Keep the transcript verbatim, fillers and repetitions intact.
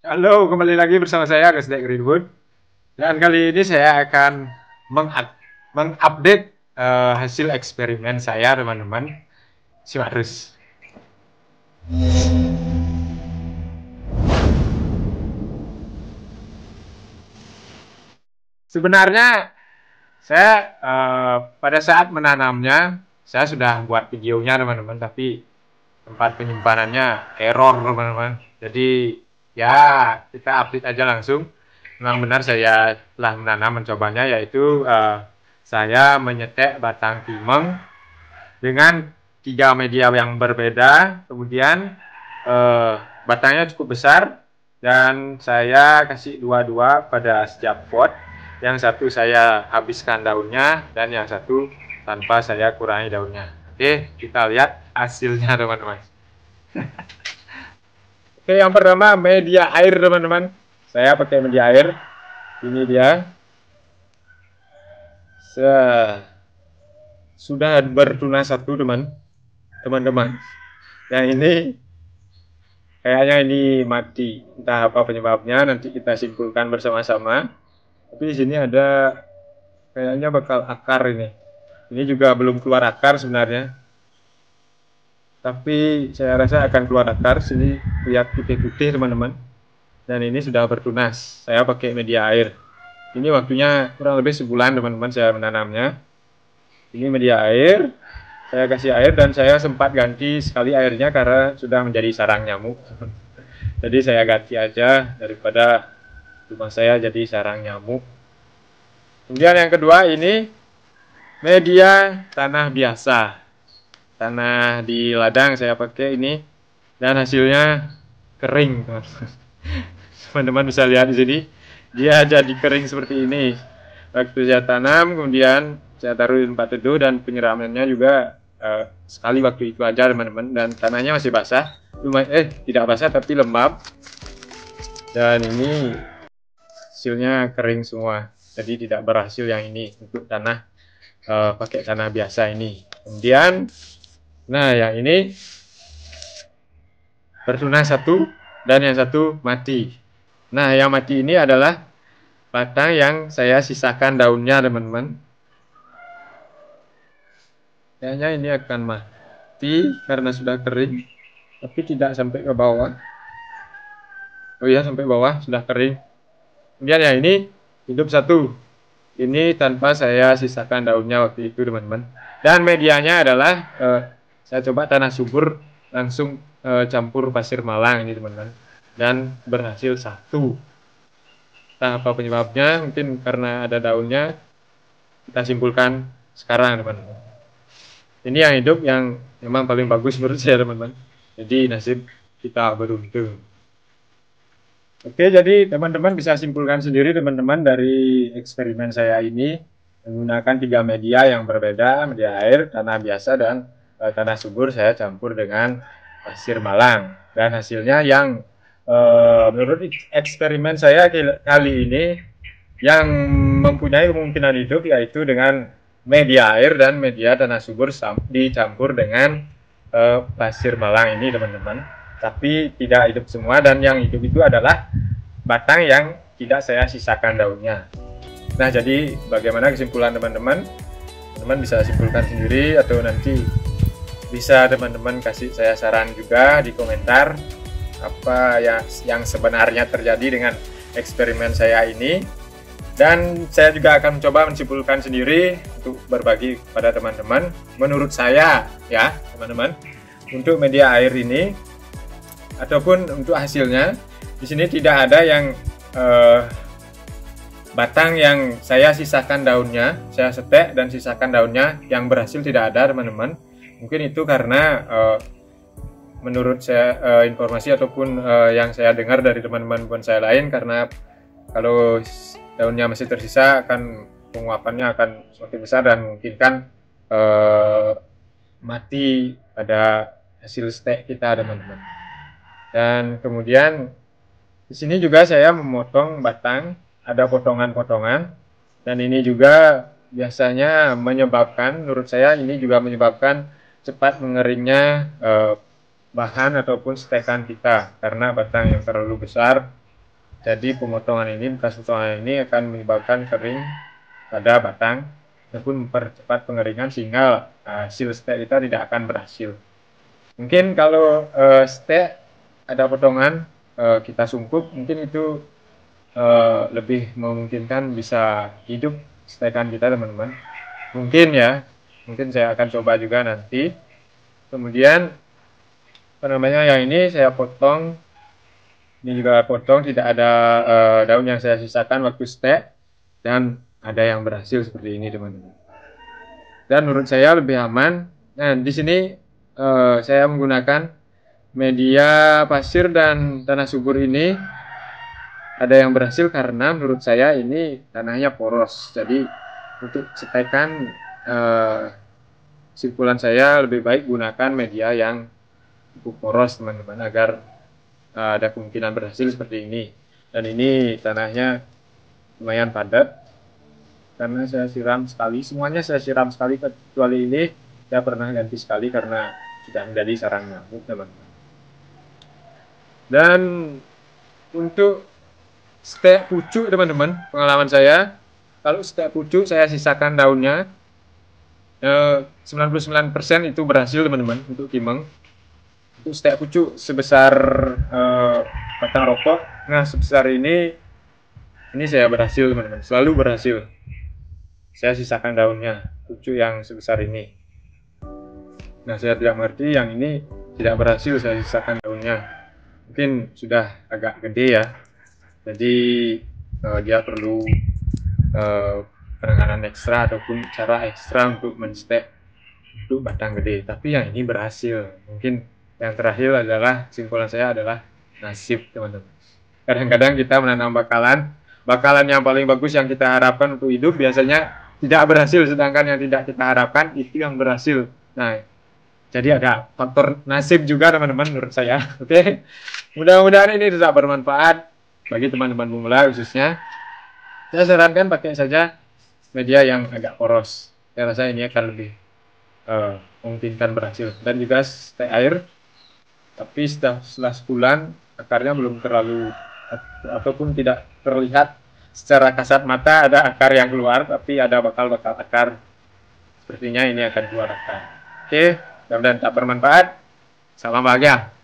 Halo, kembali lagi bersama saya Gasdek Greenwood. Dan kali ini saya akan mengupdate mengupdate eh, hasil eksperimen saya, teman-teman. Simak terus. Sebenarnya saya eh, pada saat menanamnya saya sudah buat videonya, teman-teman, tapi tempat penyimpanannya error, teman-teman. Jadi ya kita update aja langsung. Memang benar saya telah menanam mencobanya, yaitu eh, saya menyetek batang timeng dengan tiga media yang berbeda. Kemudian eh, batangnya cukup besar dan saya kasih dua-dua pada setiap pot. Yang satu saya habiskan daunnya dan yang satu tanpa saya kurangi daunnya. Oke, kita lihat hasilnya, teman-teman. Oke, yang pertama media air, teman-teman. Saya pakai media air. Ini dia. Se Sudah bertunas satu, teman. Teman-teman. Yang ini kayaknya ini mati. Entah apa penyebabnya, nanti kita simpulkan bersama-sama. Tapi di sini ada kayaknya bakal akar ini. Ini juga belum keluar akar sebenarnya. Tapi saya rasa akan keluar akar. Sini lihat putih-putih, teman-teman. Dan ini sudah bertunas. Saya pakai media air. Ini waktunya kurang lebih sebulan, teman-teman, saya menanamnya. Ini media air. Saya kasih air dan saya sempat ganti sekali airnya karena sudah menjadi sarang nyamuk. Jadi saya ganti aja daripada rumah saya jadi sarang nyamuk. Kemudian yang kedua ini media tanah biasa. Tanah di ladang saya pakai ini dan hasilnya kering. Teman-teman bisa lihat di sini. Dia jadi kering seperti ini. Waktu saya tanam, kemudian saya taruh di tempat teduh dan penyiramannya juga uh, sekali waktu itu aja, teman-teman. Dan tanahnya masih basah, lumayan eh tidak basah tapi lembab. Dan ini hasilnya kering semua. Jadi tidak berhasil yang ini untuk tanah uh, pakai tanah biasa ini. Kemudian, nah yang ini bertunas satu dan yang satu mati. Nah yang mati ini adalah batang yang saya sisakan daunnya, teman-teman. Kayaknya ini akan mati karena sudah kering, tapi tidak sampai ke bawah. Oh iya, sampai bawah sudah kering. Kemudian yang ini hidup satu. Ini tanpa saya sisakan daunnya waktu itu, teman-teman. Dan medianya adalah eh, saya coba tanah subur langsung eh, campur pasir malang ini, teman-teman. Dan berhasil satu. Nah, apa penyebabnya? Mungkin karena ada daunnya. Kita simpulkan sekarang, teman-teman. Ini yang hidup yang memang paling bagus menurut saya, teman-teman. Jadi nasib kita beruntung. Oke, jadi teman-teman bisa simpulkan sendiri, teman-teman, dari eksperimen saya ini menggunakan tiga media yang berbeda, media air, tanah biasa, dan uh, tanah subur saya campur dengan pasir malang. Dan hasilnya yang uh, menurut eksperimen saya kali ini yang mempunyai kemungkinan hidup yaitu dengan media air dan media tanah subur dicampur dengan uh, pasir malang ini, teman-teman. Tapi tidak hidup semua, dan yang hidup itu adalah batang yang tidak saya sisakan daunnya. Nah, jadi bagaimana kesimpulan teman-teman? Teman-teman bisa simpulkan sendiri atau nanti bisa teman-teman kasih saya saran juga di komentar apa ya yang sebenarnya terjadi dengan eksperimen saya ini. Dan saya juga akan mencoba menyimpulkan sendiri untuk berbagi pada teman-teman. Menurut saya ya, teman-teman, untuk media air ini ataupun untuk hasilnya, di sini tidak ada yang eh, batang yang saya sisakan daunnya, saya setek dan sisakan daunnya yang berhasil, tidak ada, teman-teman. Mungkin itu karena eh, menurut saya eh, informasi ataupun eh, yang saya dengar dari teman-teman bonsai lain, karena kalau daunnya masih tersisa akan penguapannya akan semakin besar dan memungkinkan eh, mati pada hasil stek kita, teman-teman. Dan kemudian di sini juga saya memotong batang, ada potongan-potongan, dan ini juga biasanya menyebabkan, menurut saya ini juga menyebabkan cepat mengeringnya eh, bahan ataupun stekan kita, karena batang yang terlalu besar Jadi pemotongan ini, bekas potongan ini akan menyebabkan kering pada batang ataupun mempercepat pengeringan sehingga hasil stek kita tidak akan berhasil. Mungkin kalau uh, stek ada potongan uh, kita sungkup, mungkin itu uh, lebih memungkinkan bisa hidup stekan kita teman-teman. Mungkin ya, mungkin saya akan coba juga nanti. Kemudian apa namanya, yang ini saya potong. Ini juga potong, tidak ada uh, daun yang saya sisakan waktu stek, dan ada yang berhasil seperti ini teman-teman. Dan menurut saya lebih aman. Nah di sini uh, saya menggunakan media pasir dan tanah subur ini. Ada yang berhasil karena menurut saya ini tanahnya poros. Jadi untuk setekan uh, simpulan saya lebih baik gunakan media yang cukup poros teman-teman, agar ada kemungkinan berhasil seperti ini. Dan ini tanahnya lumayan padat karena saya siram sekali, semuanya saya siram sekali, kecuali ini saya pernah ganti sekali karena tidak menjadi sarang nyamuk teman-teman. Dan untuk stek pucuk teman-teman, pengalaman saya, kalau stek pucuk saya sisakan daunnya, eh, sembilan puluh sembilan persen itu berhasil teman-teman untuk kimeng. Untuk stek pucuk sebesar uh, batang rokok, nah sebesar ini, ini saya berhasil teman-teman, selalu berhasil. Saya sisakan daunnya, pucuk yang sebesar ini. Nah saya tidak mengerti yang ini tidak berhasil saya sisakan daunnya. Mungkin sudah agak gede ya, jadi uh, dia perlu uh, penanganan ekstra ataupun cara ekstra untuk menstek untuk batang gede. Tapi yang ini berhasil. Mungkin yang terakhir adalah, simpulan saya adalah nasib teman-teman. Kadang-kadang kita menanam bakalan, bakalan yang paling bagus yang kita harapkan untuk hidup biasanya tidak berhasil, sedangkan yang tidak kita harapkan itu yang berhasil. Nah, jadi ada faktor nasib juga teman-teman menurut saya. Oke, okay? Mudah-mudahan ini tetap bermanfaat bagi teman-teman pemula khususnya. Saya sarankan pakai saja media yang agak poros. Saya rasa ini akan lebih uh, memungkinkan berhasil. Dan juga stek air. Tapi setelah, setelah sebulan akarnya belum terlalu ataupun tidak terlihat secara kasat mata ada akar yang keluar, tapi ada bakal-bakal akar. Sepertinya ini akan keluar akar. Oke, mudah-mudahan tak bermanfaat. Salam bahagia.